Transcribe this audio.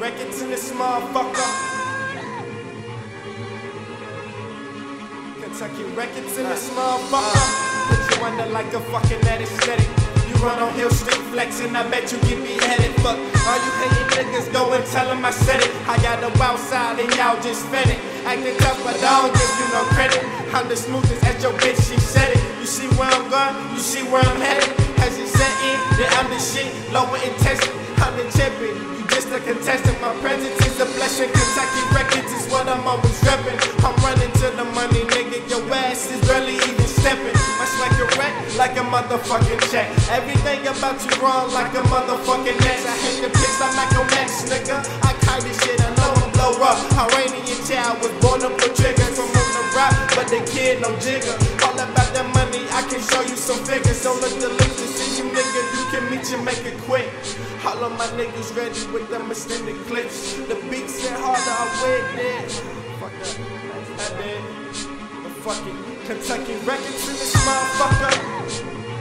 Records in this motherfucker. Kentucky Records in this motherfucker. Put you under like a fucking anesthetic. You run on Hill Street flexing, I bet you get beheaded. Fuck, all you hating niggas, go and tell them I said it. I got the wild side and y'all just fed it. Acting tough, but I don't give you no credit. I'm the smoothest at your bitch, she said it. You see where I'm going, you see where I'm headed. Has it set in, then I'm the shit, lower intensity. I'm the champion, you just a contestant. My presence is a blessing. Kentucky Records is what I'm always reppin'. I'm running to the money, nigga. Your ass is barely even stepping. My swag a wreck like a motherfucking check. Everything about you wrong like a motherfucking X. I hate the pics like Michael Max, nigga. I carry this shit, I know I'm blow up. Iranian child was born to put triggers. I'm on the rap, but the kid no jigger. All about that money, I can show you some figures. Don't look the links to see you, nigga. You can meet you, make it quick. All of my niggas ready with them extended clips. The beats get harder, I with it. Fuck that, I did. The fucking Kentucky Records in this motherfucker.